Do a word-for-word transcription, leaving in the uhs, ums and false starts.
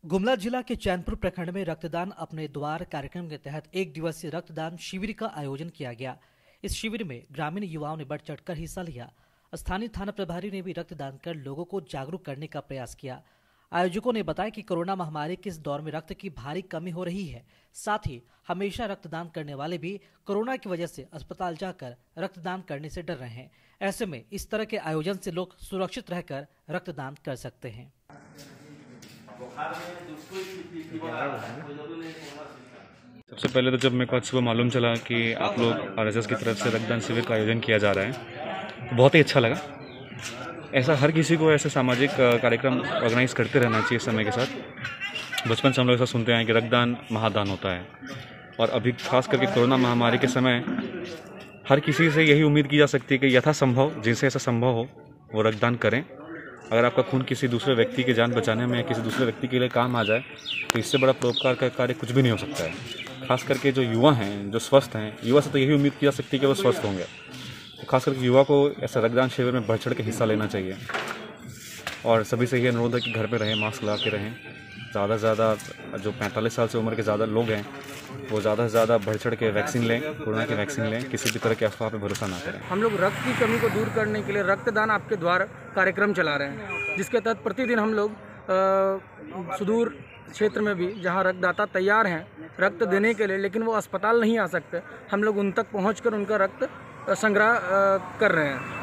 गुमला जिला के चैनपुर प्रखंड में रक्तदान अपने द्वार कार्यक्रम के तहत एक दिवसीय रक्तदान शिविर का आयोजन किया गया। इस शिविर में ग्रामीण युवाओं ने बढ़ चढ़कर हिस्सा लिया। स्थानीय थाना प्रभारी ने भी रक्तदान कर लोगों को जागरूक करने का प्रयास किया। आयोजकों ने बताया कि कोरोना महामारी के इस दौर में रक्त की भारी कमी हो रही है। साथ ही हमेशा रक्तदान करने वाले भी कोरोना की वजह से अस्पताल जाकर रक्तदान करने से डर रहे हैं। ऐसे में इस तरह के आयोजन से लोग सुरक्षित रहकर रक्तदान कर सकते हैं। सबसे पहले तो जब मेरे को आज सुबह मालूम चला कि आप लोग आर एस एस की तरफ से रक्तदान शिविर का आयोजन किया जा रहा है तो बहुत ही अच्छा लगा। ऐसा हर किसी को ऐसे सामाजिक कार्यक्रम ऑर्गेनाइज करते रहना चाहिए समय के साथ। बचपन से हम लोग ऐसा सुनते हैं कि रक्तदान महादान होता है, और अभी खास करके कोरोना महामारी के समय हर किसी से यही उम्मीद की जा सकती है कि यथासंभव जिनसे ऐसा संभव हो वो रक्तदान करें। अगर आपका खून किसी दूसरे व्यक्ति की जान बचाने में या किसी दूसरे व्यक्ति के लिए काम आ जाए तो इससे बड़ा परोपकार का कार्य कुछ भी नहीं हो सकता है। खास करके जो युवा हैं, जो स्वस्थ हैं, युवा से तो यही उम्मीद की जा सकती है कि वो स्वस्थ होंगे। तो खास करके युवा को ऐसा रक्तदान शिविर में बढ़ चढ़ के हिस्सा लेना चाहिए, और सभी से ये अनुरोध है कि घर पे रहें, मास्क लगा के रहें। ज़्यादा से ज़्यादा जो पैंतालीस साल से उम्र के ज़्यादा लोग हैं वो ज़्यादा से ज़्यादा बढ़ चढ़ के वैक्सीन लें, कोरोना की वैक्सीन लें। किसी भी तरह के अफवाह पे भरोसा ना करें। हम लोग रक्त की कमी को दूर करने के लिए रक्तदान आपके द्वार कार्यक्रम चला रहे हैं, जिसके तहत प्रतिदिन हम लोग सुदूर क्षेत्र में भी जहां रक्तदाता तैयार हैं रक्त देने के लिए, लेकिन वो अस्पताल नहीं आ सकते, हम लोग उन तक पहुंचकर उनका रक्त संग्रह कर रहे हैं।